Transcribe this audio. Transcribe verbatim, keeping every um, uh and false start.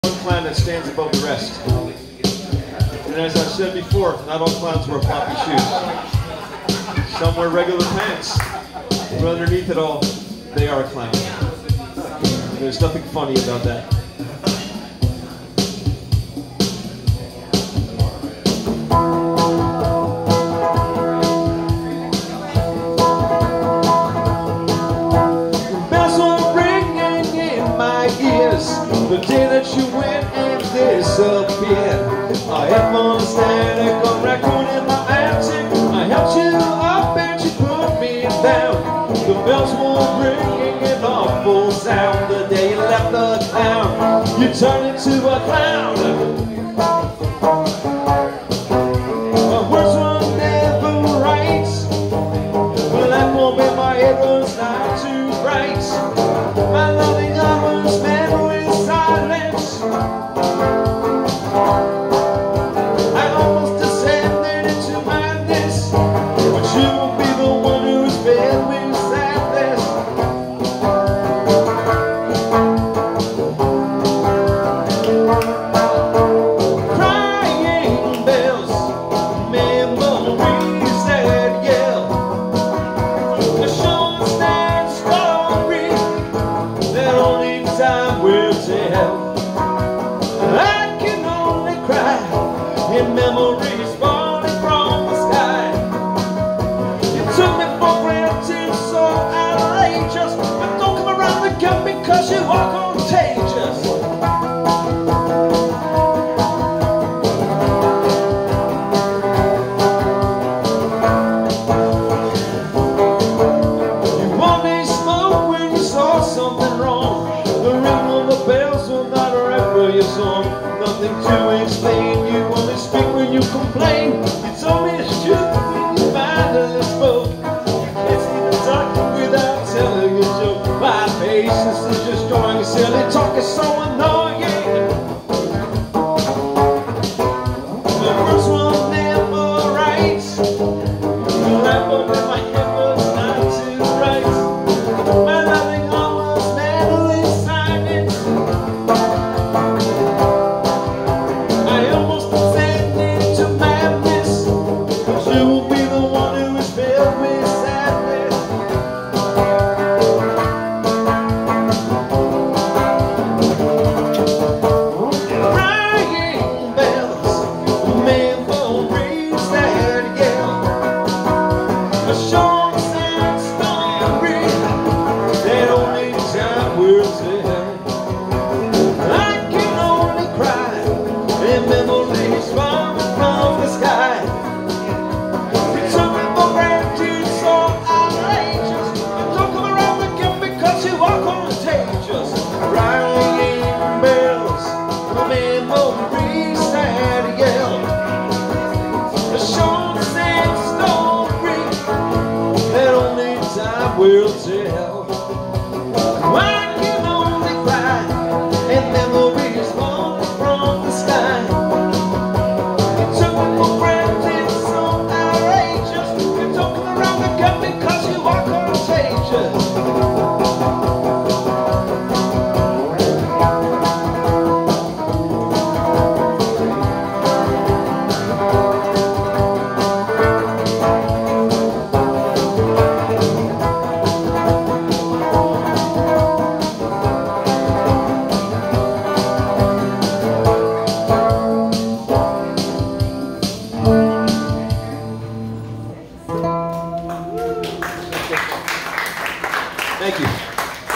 One clown that stands above the rest. And as I've said before, not all clowns wear floppy shoes. Some wear regular pants. But underneath it all, they are a clown. There's nothing funny about that. The day that you went and disappeared, I have on a static on record in my attic. I helped you up and you put me down. The bells were ringing an awful sound. The day you left the town, you turned into a clown. My words were never right. Well, that moment my head was not too bright. My loving heart was met with silence. I almost descended into madness, but you will be the one who's filled with sadness. Crying bells, memories that yell, a short stand story that only time will tell. I can only cry in memories falling from the sky. You took me for granted, so outrageous, but don't come around the gun because you are contagious. You only spoke when you saw something wrong. The ring of the bells will not remember your song. Nothing to explain, you only speak when you complain. You told me the truth when you finally spoke. You can't even talk without telling a joke. My patience is just drawing silly talk is so annoying. The words were never right. The lamp up in my head was not too bright. My loving heart was madly silent. I almost descended into madness, but you will be the one who is filled with sadness. Crying bells, memories that yell, a short sad story that only time will tell. I can only cry in memories falling from the sky. You took me for granted, so outrageous, but don't come around the gun because you are contagious. Crying bells, memories that yell, a short sad story that only time will tell. I can only cry in memories falling from the sky. You took me for granted, so outrageous, you don't come around the gun because you are contagious. Thank you.